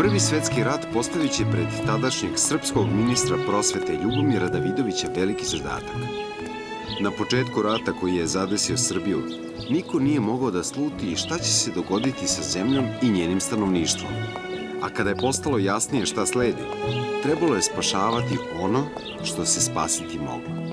Prvi svetski rat postavit će pred tadašnjeg srpskog ministra prosvete Ljubomira Davidovića veliki zadatak. Na početku rata koji je zadesio Srbiju, niko nije mogao da sluti šta će se dogoditi sa zemljom i njenim stanovništvom. A kada je postalo jasnije šta sledi, trebalo je spašavati ono što se spasiti moglo.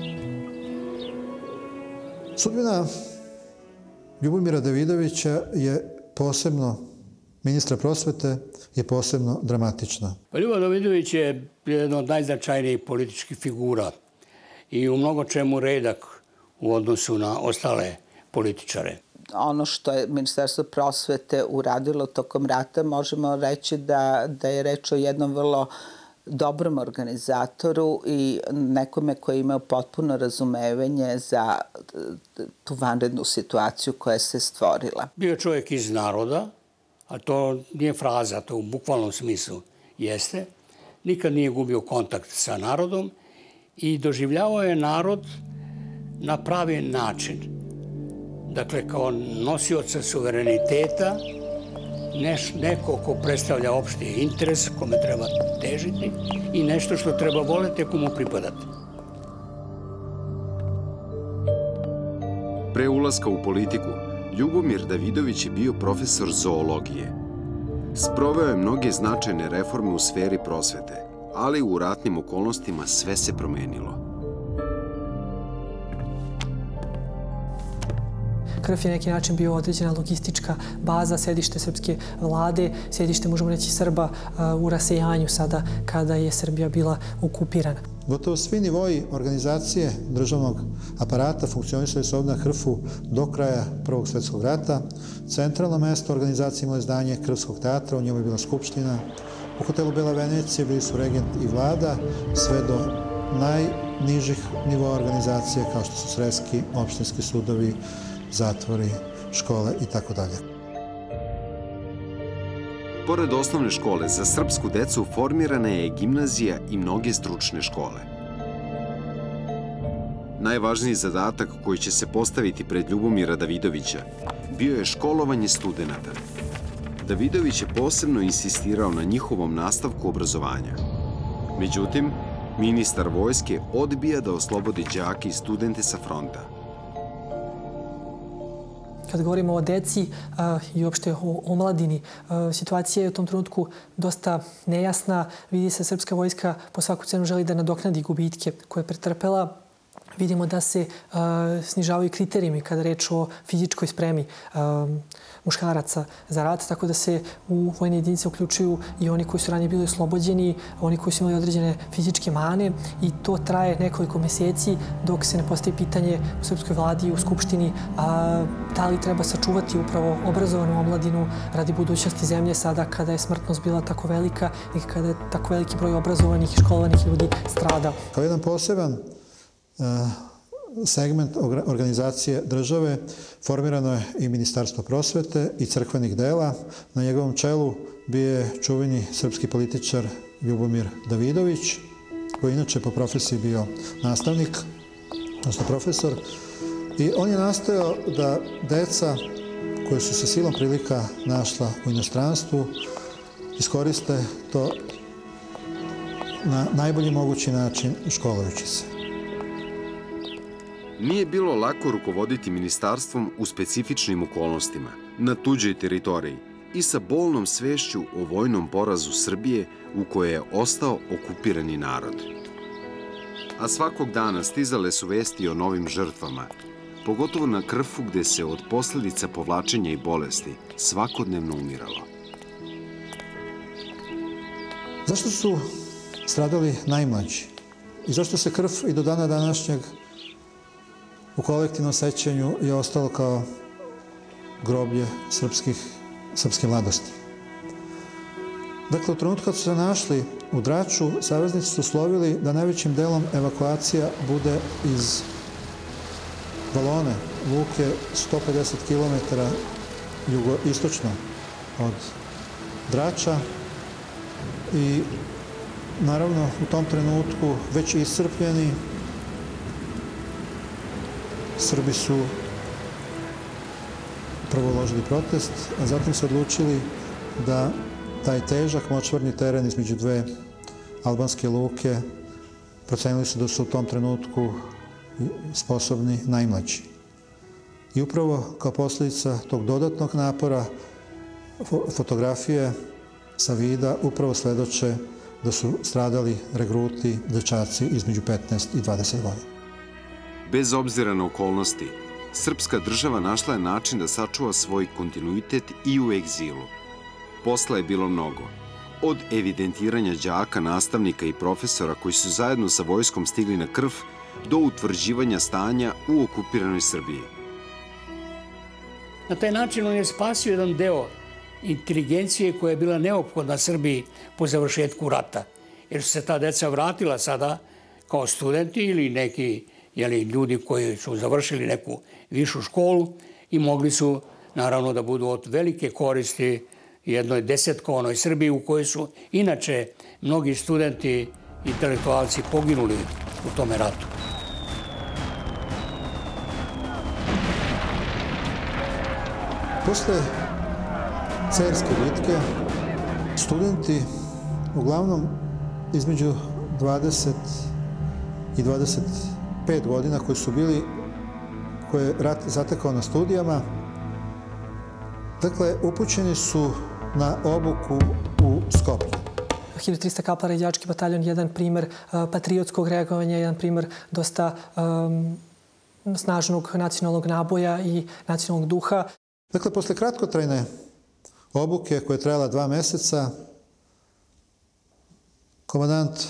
Sudbina Ljubomira Davidovića je posebno, ministra prosvete, je posebno dramatična. Ljubo Davidović je jedna od najznačajnijih političkih figura i u mnogo čemu redak u odnosu na ostale političare. Ono što je Ministarstvo prosvete uradilo tokom rata, možemo reći da je reč o jednom vrlo dobrom organizatoru i nekome koji je imao potpuno razumevanje za tu vanrednu situaciju koja se stvorila. Bio je čovjek iz naroda, a to nije fraza, to u bukvalnom smislu jeste. Nikad nije gubio kontakt sa narodom i doživljavao je narod na pravi način. Dakle, kao nosioca suvereniteta, neko ko predstavlja opšti interes, kome treba težiti i nešto što treba voleti ako mu pripadati. Pre ulaska u politiku, Ljubomir Davidović je bio profesor zoologije. Sproveo je mnoge značajne reforme u sferi prosvete, ali u ratnim okolnostima sve se promenilo. Krf je na neki način bio određena logistička baza, sedište srpske vlade, sedište, možemo reći, Srba u rasejanju sada kada je Srbija bila okupirana. Gotovo svi nivoji organizacije državnog aparata funkcionisali su ovdje na Krfu do kraja Prvog svjetskog rata. Centralno mesto organizacije imalo je zdanje Krfskog teatra, u njemu je bila skupština. U hotelu Bela Venecija bili su regent i vlada, sve do najnižih nivoa organizacije kao što su sredski, opštinski sudovi, zatvori, škole i tako dalje. Pored osnovne škole za srpsku decu formirana je gimnazija i mnoge stručne škole. Najvažniji zadatak koji će se postaviti pred Ljubomira Davidovića bio je školovanje studenata. Davidović je posebno insistirao na njihovom nastavku obrazovanja. Međutim, ministar vojske odbija da oslobodi đake i studente sa fronta. Kad govorimo o deci i uopšte o omladini, situacija je u tom trenutku dosta nejasna. Vidi se srpska vojska po svaku cenu želi da nadoknadi gubitke koje je pretrpela. Vidimo da se snižavaju kriterijumi kada reč o fizičkoj spremi muškaraca za rat, tako da se u vojne jedinice uključuju i oni koji su ranije bili oslobođeni, oni koji su imali određene fizičke mane i to traje nekoliko meseci dok se ne postavi pitanje u srpskoj vladi i u Skupštini da li treba sačuvati upravo obrazovanu omladinu radi budućnosti zemlje sada kada je smrtnost bila tako velika i kada je tako veliki broj obrazovanih i školovanih ljudi strada. Kao jedan poseban segment organizacije države formirano je i Ministarstvo prosvete i crkvenih dela. Na njegovom čelu bio je čuveni srpski političar Ljubomir Davidović, koji inače po profesiji bio nastavnik, odnosno profesor. I on je nastojao da deca koje su se silom prilika našla u inostranstvu iskoriste to na najbolji mogući način školujući se. Nije bilo lako rukovoditi ministarstvom u specifičnim okolnostima, na tuđoj teritoriji i sa bolnom svešću o vojnom porazu Srbije u kojoj je ostao okupirani narod. A svakog dana stizale su vesti o novim žrtvama, pogotovo na Krfu gde se od posledica povlačenja i bolesti svakodnevno umiralo. Zašto su stradali najmlađi? I zašto se Krf i do dana današnjeg u kolektivnom sećanju je ostalo kao groblje srpske mladosti? Dakle, u trenutku kad su se našli u Draču, saveznici su uslovili da najvećim delom evakuacija bude iz Valone, luke 150 km jugoistočno od Drača i naravno u tom trenutku već iscrpljeni Srbi su prvo uložili protest, a zatim se odlučili da taj težak močvarni teren između dve albanske luke procenili su da su u tom trenutku sposobni najmlađi. I upravo kao posljedica tog dodatnog napora fotografije sa vida upravo svedoče da su stradali regruti, dečaci između 15 i 20 godina. Bez obzira na okolnosti, srpska država našla je način da sačuva svoj kontinuitet i u egzilu. Posla je bilo mnogo. Od evidentiranja đaka, nastavnika i profesora koji su zajedno sa vojskom stigli na Krf, do utvrđivanja stanja u okupiranoj Srbiji. Na taj način on je spasio jedan deo inteligencije koja je bila neophodna Srbiji po završetku rata. Jer su se ta deca vratila sada kao studenti ili neki ljudi koji su završili neku višu školu i mogli su naravno da budu od velike koristi jednoj desetkovanoj Srbiji u kojoj su inače mnogi studenti, intelektualci poginuli u tome ratu. Posle Cerske bitke studenti uglavnom između 20 i 25 godina koje je rat zatekao na studijama, dakle, upućeni su na obuku u Skoplju. 1300 kaplara i đački bataljon, jedan primer patriotskog reagovanja, jedan primer dosta snažnog nacionalnog naboja i nacionalnog duha. Dakle, posle kratkotrajne obuke koja je trajala 2 meseca, komandant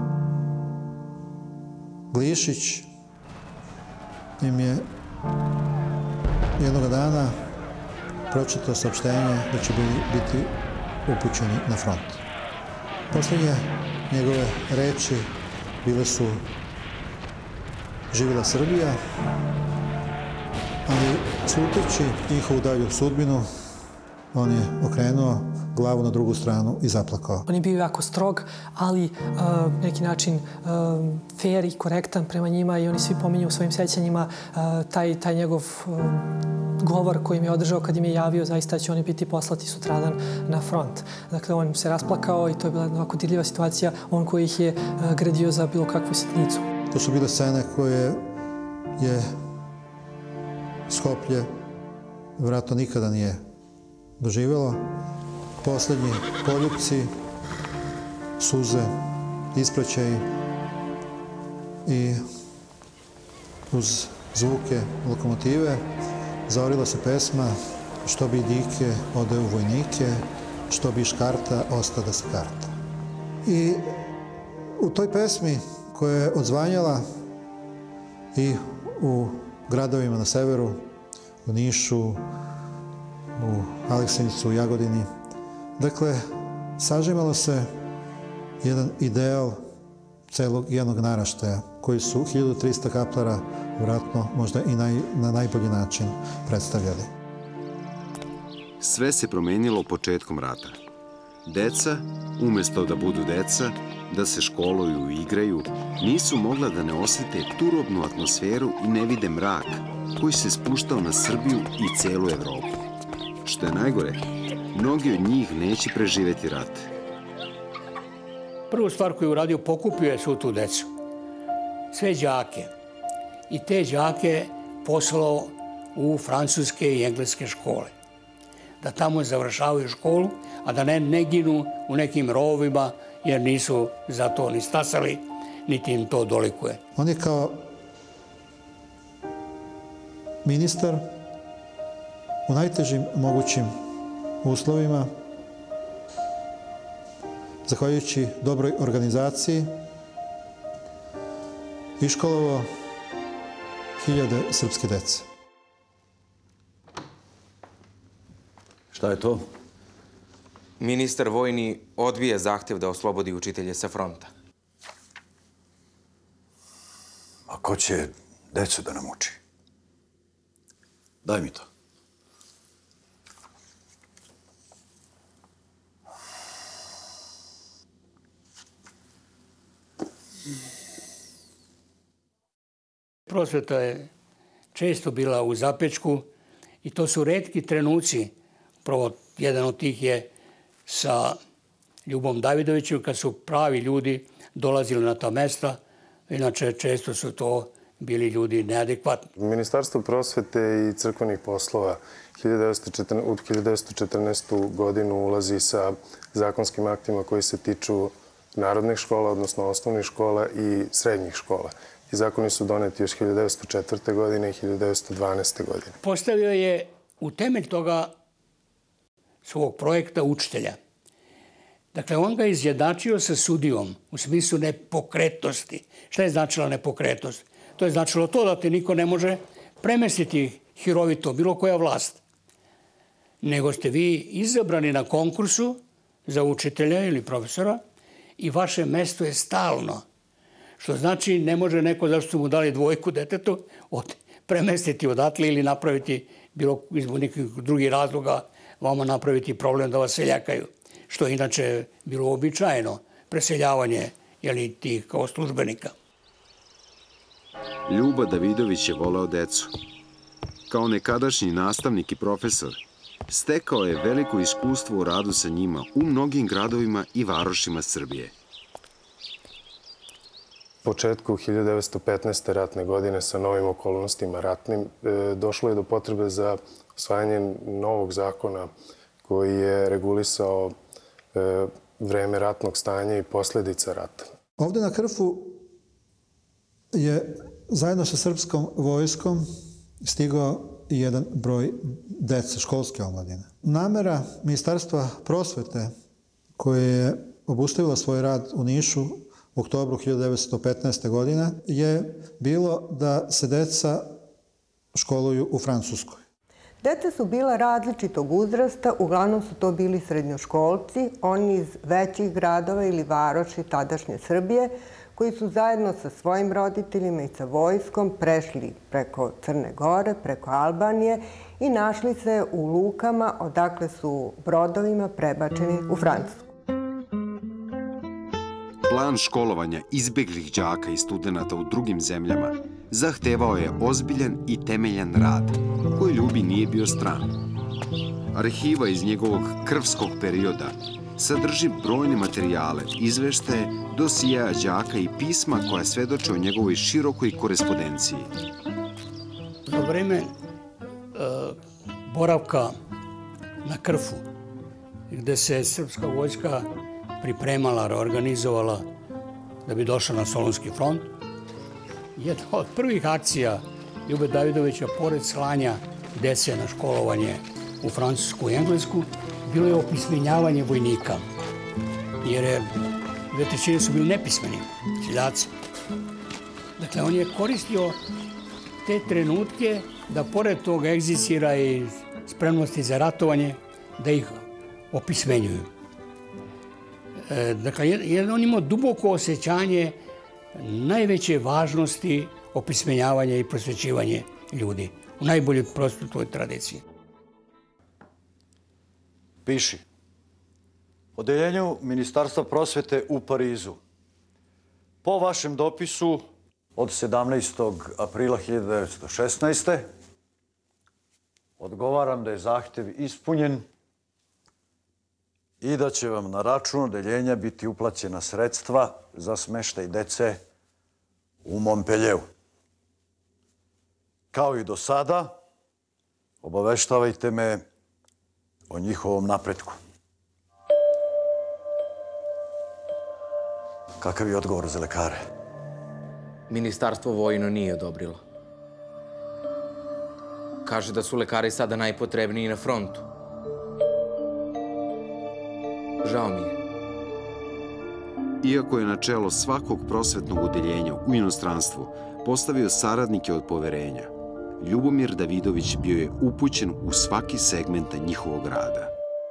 Glišić im je jednog dana pročitao saopštenje da će biti upućeni na front. Poslednje njegove reči bile su živjela Srbija, ali sluteći njihovu dalju sudbinu, on je okrenuo glavu na drugu stranu i zaplakao. On je bio jako strog, ali neki način fair i korektan prema njima i oni svi pominju u svojim sećanjima taj njegov govor koji im je održao kad im je javio zaista će oni biti poslati sutradan na front. Dakle, on se rasplakao i to je bila ovako dirljiva situacija, on koji ih je gradio za bilo kakvu sitnicu. To su bile scene koje je Skoplje vjerojatno nikada nije doživjelo. Poslednji poljupci, suze, ispraćaji i uz zvuke lokomotive zaorila se pesma Što bi dike ode u vojnike, što bi škarta osta da se karta. I u toj pesmi koja je odzvanjala i u gradovima na severu, u Nišu, u Aleksinicu, u Jagodini. Dakle, sažimalo se jedan ideal celog jednog naraštaja koji su 1300 kaplara vjerojatno možda i na najbolji način predstavljali. Sve se promenilo početkom rata. Deca, umesto da budu deca, da se školuju i igraju, nisu mogla da ne osjete turobnu atmosferu i ne vide mrak koji se spuštao na Srbiju i celu Evropu. Što je najgore, mnogi od njih neće preživeti rat. Prvu stvar koju je uradio, pokupio je svu tu decu. Sve đake. I te đake poslao u francuske i engleske škole. Da tamo završavaju školu, a da ne ginu u nekim rovima, jer nisu za to ni stasali, niti im to dolikuje. On je kao ministar u najtežim mogućim uslovima, zahvaljujući dobroj organizaciji, iškolovao hiljade srpske dece. Šta je to? Ministar vojni odbija zahtjev da oslobodi učitelje sa fronta. A ko će decu da nam uči? Daj mi to. Prosveta je često bila u zapečku i to su retki trenuci. Prvo, jedan od tih je sa Ljubom Davidovićem, kad su pravi ljudi dolazili na ta mesta. Inače, često su to bili ljudi neadekvatni. Ministarstvo prosvete i crkvenih poslova u 1914. godinu ulazi sa zakonskim aktima koji se tiču narodnih škola, odnosno osnovnih škola i srednjih škola. I zakoni su doneti još 1904. godine i 1912. godine. Postavio je u temelj toga svog projekta učitelja. Dakle, on ga izjednačio sa sudijom u smislu nepokretnosti. Šta je značila nepokretnost? To je značilo to da te niko ne može premestiti hirovito, bilo koja vlast. Nego ste vi izabrani na konkursu za učitelja ili profesora i vaše mesto je stalno. Što znači ne može neko, zašto su mu dali dvojku detetu, premestiti odatle ili napraviti bilo izbog nekih drugih razloga vama napraviti problem da vas seljakaju. Što je inače bilo običajeno preseljavanje tih kao službenika. Ljuba Davidović je voleo decu. Kao nekadašnji nastavnik i profesor, stekao je veliko iskustvo u radu sa njima u mnogim gradovima i varošima Srbije. Početku 1915. ratne godine sa novim okolnostima ratnim došlo je do potrebe za usvajanje novog zakona koji je regulisao vreme ratnog stanja i posledica rata. Ovde na Krfu je zajedno sa srpskom vojskom stigao i jedan broj dece, školske omladine. Namera Ministarstva prosvete, koje je obustavila svoj rad u Nišu u oktobru 1915. godine, je bilo da se deca školuju u Francuskoj. Deca su bila različitog uzrasta, uglavnom su to bili srednjoškolci, oni iz većih gradova ili varoši tadašnje Srbije, koji su zajedno sa svojim roditeljima i sa vojskom prešli preko Crne Gore, preko Albanije i našli se u lukama odakle su brodovima prebačeni u Francusku. Plan školovanja izbeglih đaka i studenata u drugim zemljama zahtevao je ozbiljan i temeljan rad, koji Ljubi nije bio stran. Arhiva iz njegovog krvskog perioda sadrži brojne materijale, izveštaje, dosijeja đaka i pisma koja svedoče o njegovoj širokoj korespondenciji. Za vreme boravka na Krfu, gde se srpska vojska pripremala, reorganizovala da bi došla na Solunski front, jedna od prvih akcija Ljube Davidovića, pored slanja dece na školovanje u Francusku i Englesku, bilo je opismenjavanje vojnika. Jer 2/3 su bili nepismeni, seljaci. Dakle, on je koristio te trenutke da pored tog egzisira i spremnosti za ratovanje, da ih opismenjuju. Dakle, on imao duboko osjećanje najveće važnosti opismenjavanja i prosvećivanje ljudi u najboljoj prostoj tradiciji. Piši. Odeljenju Ministarstva prosvete u Parizu. Po vašem dopisu od 17. aprila 1916. odgovaram da je zahtev ispunjen i da će vam na račun odeljenja biti uplaćena sredstva za smeštaj dece u Montpellieru. Kao i do sada, obaveštavajte me o njihovom napretku. Kakav je odgovor za lekare? Ministarstvo vojno nije odobrilo. Kaže da su lekari sada najpotrebniji na frontu. Žao mi je. Iako je na čelo svakog prosvetnog odeljenja u inostranstvu postavio saradnike od poverenja, Ljubomir Davidović bio je upućen u svaki segment njihovog rada.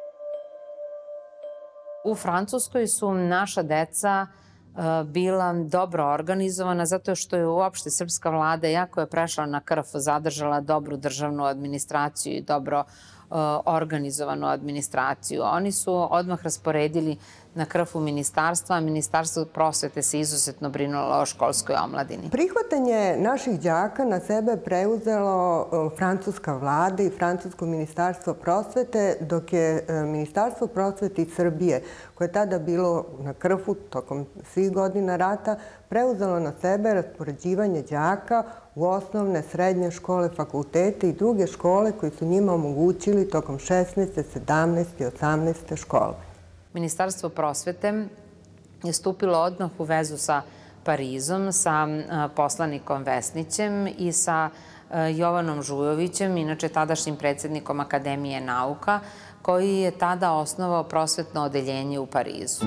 U Francuskoj su naša deca bila dobro organizovana zato što je uopšte srpska vlada, jako je prešla na Krf, zadržala dobru državnu administraciju i dobro organizovanu administraciju. Oni su odmah rasporedili na krfu ministarstva, a Ministarstvo prosvete se izuzetno brinulo o školskoj omladini. Prihvatanje naših đaka na sebe preuzelo francuska vlada i francusko ministarstvo prosvete, dok je Ministarstvo prosvete iz Srbije, koje je tada bilo na krfu tokom svih godina rata, preuzelo na sebe raspoređivanje đaka u osnovne, srednje škole, fakultete i druge škole koji su njima omogućili tokom 16., 17. i 18. škole. Ministarstvo prosvete je stupilo odmah u vezu sa Parizom, sa poslanikom Vesnićem i sa Jovanom Žujovićem, inače tadašnjim predsjednikom Akademije nauka, koji je tada osnovao prosvetno odeljenje u Parizu.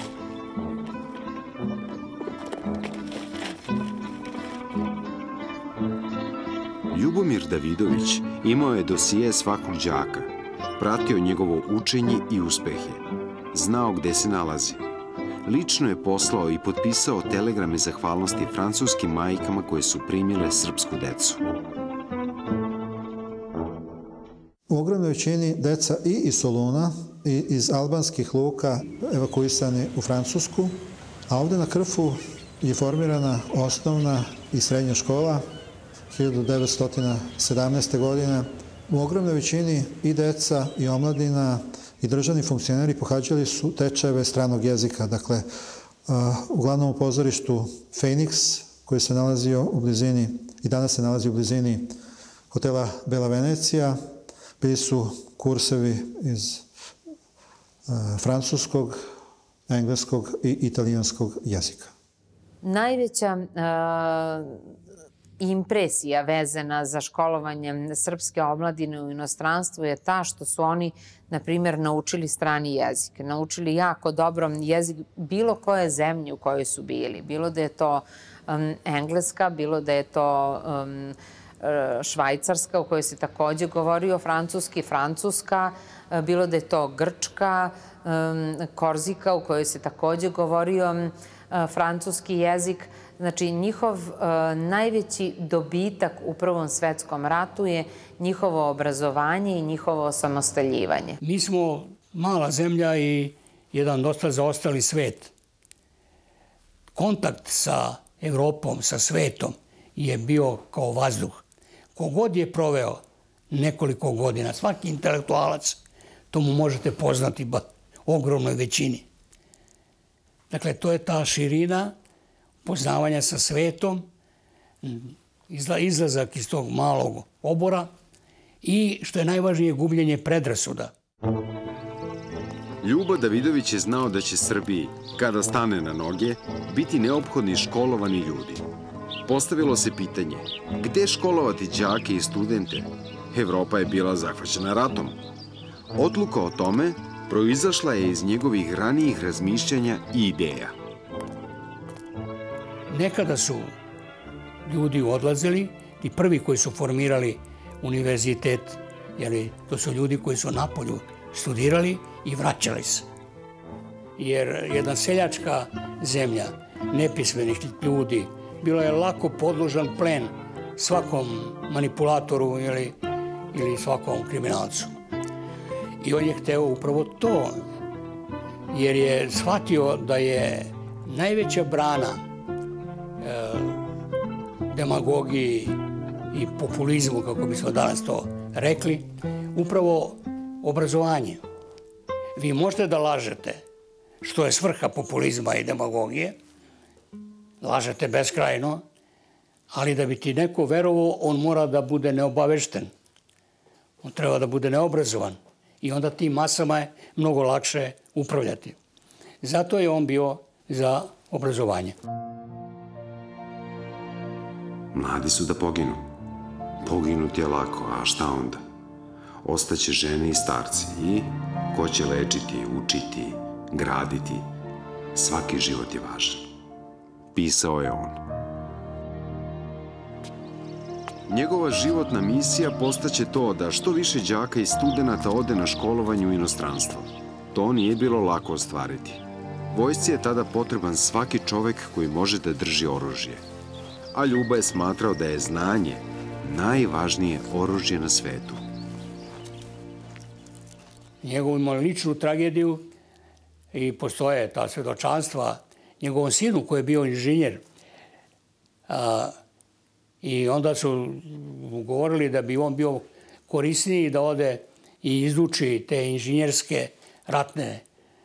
Ljubomir Davidović imao je dosije svakog đaka, pratio njegovo učenje i uspehe, znao gde se nalazi. Lično je poslao i potpisao telegrame zahvalnosti francuskim majkama koje su primile srpsku decu. U ogromnoj većini deca i iz Soluna i iz albanskih luka evakuisani u Francusku, a ovde na Krfu je formirana osnovna i srednja škola 1917. godine. U ogromnoj većini i deca i omladina i državni funkcioneri pohađali su tečajeve stranog jezika. Dakle, uglavnom u pozorištu Feniks, koji se nalazio u blizini, i danas se nalazi u blizini hotela Bela Venecija, bili su kursevi iz francuskog, engleskog i italijanskog jezika. Najveća impresija vezana za školovanje srpske omladine u inostranstvu je ta što su oni, na primjer, naučili strani jezik. Naučili jako dobro jezik bilo koje zemlje u kojoj su bili. Bilo da je to Engleska, bilo da je to Švajcarska u kojoj se takođe govorio francuski, Francuska, bilo da je to Grčka, Korzika u kojoj se takođe govorio francuski jezik. Znači, njihov najveći dobitak u Prvom svetskom ratu je njihovo obrazovanje i njihovo osamostaljivanje. Mi smo mala zemlja i jedan dosta zaostali svet. Kontakt sa Evropom, sa svetom je bio kao vazduh. Kogod je proveo nekoliko godina, svaki intelektualac, to mu možete poznati ogromnoj većini. Dakle, to je ta širina poznavanja sa svetom, izlazak iz tog malog obora i, što je najvažnije, gubljenje predrasuda. Ljubo Davidović je znao da će Srbiji, kada stane na noge, biti neophodni školovani ljudi. Postavilo se pitanje, gde školovati đake i studente? Evropa je bila zahvaćena ratom. Odluka o tome proizašla je iz njegovih ranijih razmišljanja i ideja. Nekada su ljudi odlazili i prvi koji su formirali univerzitet, jer to su ljudi koji su napolju studirali i vraćali se. Jer jedna seljačka zemlja, nepismenih ljudi, bilo je lako podložan plen svakom manipulatoru ili svakom kriminalcu. I on je hteo upravo to, jer je shvatio da je najveća brana demagogiji i populizmu, kako bismo danas to rekli, upravo obrazovanje. Vi možete da lažete, što je svrha populizma i demagogije, lažete beskrajno, ali da bi ti neko verovao, on mora da bude neobavešten. On treba da bude neobrazovan i onda tim masama je mnogo lakše upravljati. Zato je on bio za obrazovanje. Mladi su da poginu. Poginuti je lako, a šta onda? Ostaće žene i starci i ko će lečiti, učiti, graditi. Svaki život je važan. Pisao je on. Njegova životna misija postaće to da što više đaka i studenata ode na školovanje u inostranstvo. To nije bilo lako ostvariti. Vojsci je tada potreban svaki čovek koji može da drži oružje. A Ljuba je smatrao da je znanje najvažnije oružje na svetu. Njegovu imao ličnu tragediju. i postoje ta svedočanstva njegovom sinu koji je bio inženjer. I onda su govorili da bi on bio korisniji da ode i izuči te inženjerske ratne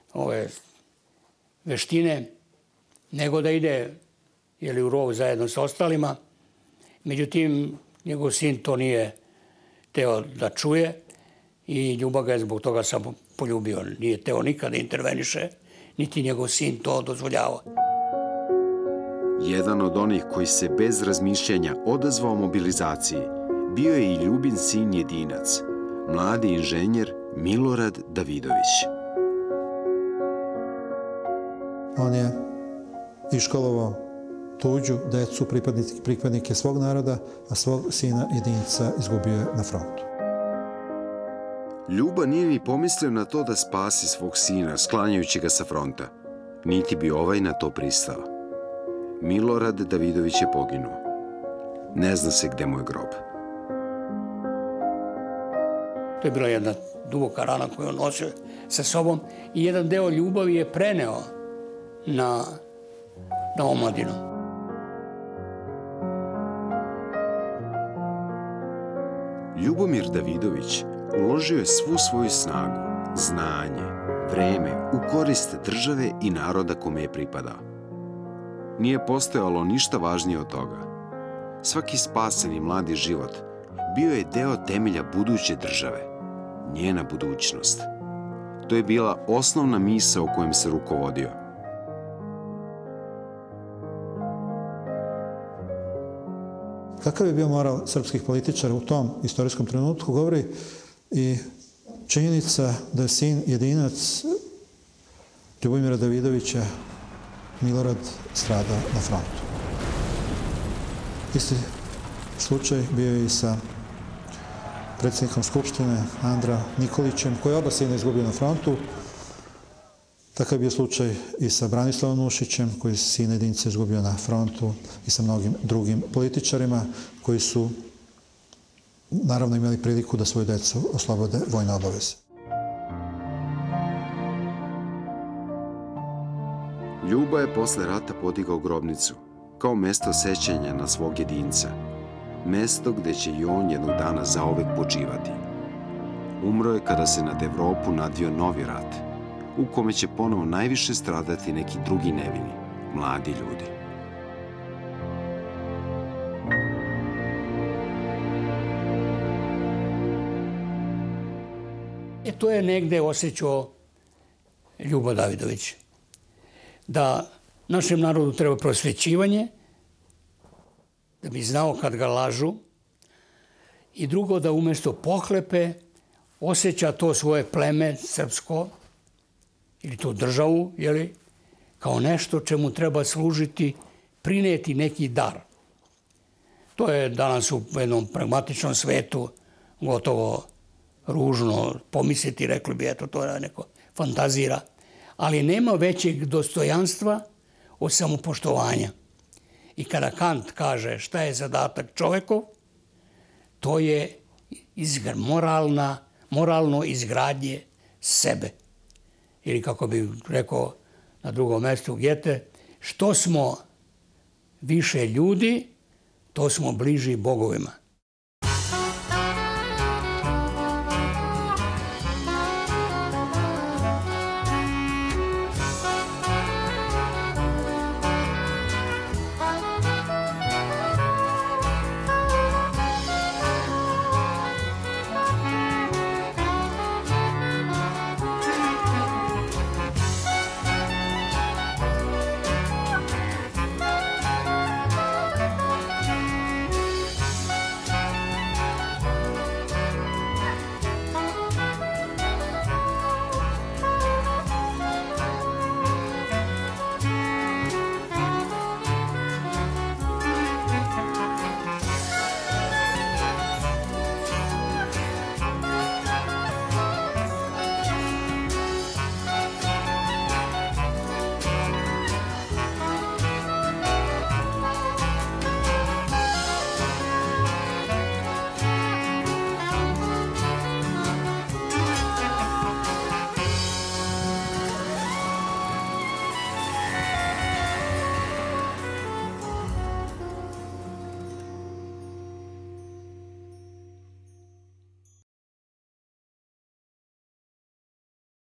veštine, nego da ide u rov zajedno sa ostalima. Međutim, njegov sin to nije teo da čuje i Ljuba ga je zbog toga samo poljubio. Nije teo nikada da interveniše, niti njegov sin to dozvoljava. Jedan od onih koji se bez razmišljanja odazvao mobilizaciji bio je i Ljubin sin jedinac, mladi inženjer Milorad Davidović. On je iškolovao tuđu decu, pripadnike svog naroda, a svog sina jedinca izgubio je na frontu. Ljuba nije ni pomislio na to da spasi svog sina, sklanjajući ga sa fronta. Niti bi ovaj na to pristao. Milorad Davidović je poginuo. Ne zna se gde mu je grob. To je bila jedna duboka rana koju on nosio sa sobom i jedan deo ljubavi je preneo na omladinu. Ljubomir Davidović uložio je svu svoju snagu, znanje, vreme u korist države i naroda kome je pripadao. Nije postojalo ništa važnije od toga. Svaki spaseni mladi život bio je deo temelja buduće države, njena budućnost. To je bila osnovna misao o kojem se rukovodio. Kakav je bio moral srpskih političara u tom istorijskom trenutku govori i činjenica da je sin jedinac Ljubomira Davidovića, Milorad, strada na frontu. Isti slučaj bio je i sa predsjednikom Skupštine Andra Nikolićem, koji je oba sina izgubio na frontu. Takav je bio slučaj i sa Branislavom Nušićem, koji je sin jedinca izgubio na frontu, i sa mnogim drugim političarima koji su naravno imali priliku da svoju decu oslobode vojne obaveze. Ljuba je posle rata podigao grobnicu, kao mesto sećanja na svog jedinca. Mesto gde će i on jednog dana zaovek počivati. Umro je kada se nad Evropu nadvio novi rat, u kome će ponovo najviše stradati neki drugi nevini, mladi ljudi. To je negde osjećao Ljubo Davidović. Da našem narodu treba prosvećivanje, da bi znao kad ga lažu, i drugo, da umesto pohlepe osjeća to svoje pleme srpsko ili tu državu, kao nešto čemu treba služiti, prineti neki dar. To je danas u jednom pragmatičnom svetu gotovo ružno pomisliti, rekli bi, eto, to je neko fantazira. Ali nema većeg dostojanstva od samopoštovanja. I kada Kant kaže šta je zadatak čovekov, to je moralno izgradnje sebe. Ili kako bi rekao na drugom mestu Gete, što smo više ljudi, to smo bliži bogovima.